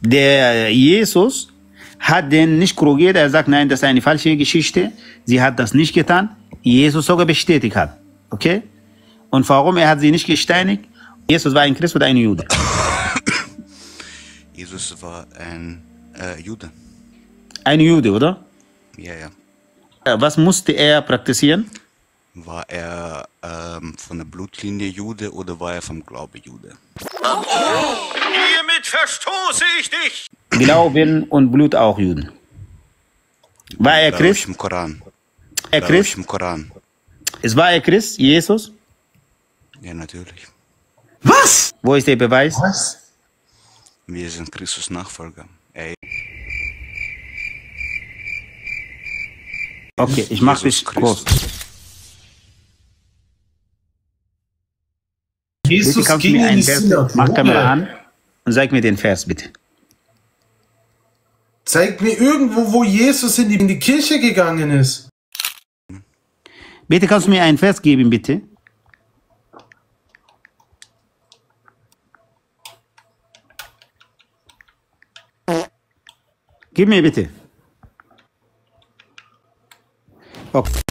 Der Jesus hat den nicht korrigiert. Er sagt, nein, das ist eine falsche Geschichte. Sie hat das nicht getan. Jesus sogar bestätigt hat. Okay? Und warum? Er hat sie nicht gesteinigt. Jesus war ein Christ oder ein Jude? Jesus war ein Jude. Ein Jude, oder? Ja, ja. Was musste er praktizieren? War er von der Blutlinie Jude oder war er vom Glaube Jude? Hiermit verstoße ich dich! Glauben und Blut auch Juden. War er Christ? Im Koran. Er Christ? Im Koran. Es war er Christ, Jesus? Ja, natürlich. Was? Wo ist der Beweis? Was? Wir sind Christus Nachfolger. Okay, ich mach dich groß. Jesus Bitte kannst du ging mir in die einen Vers, mach Kamera Synagoge. an und sag mir den Vers, bitte. Zeig mir irgendwo, wo Jesus in die Kirche gegangen ist. Bitte kannst du mir einen Vers geben, bitte? Gib mir bitte. Okay.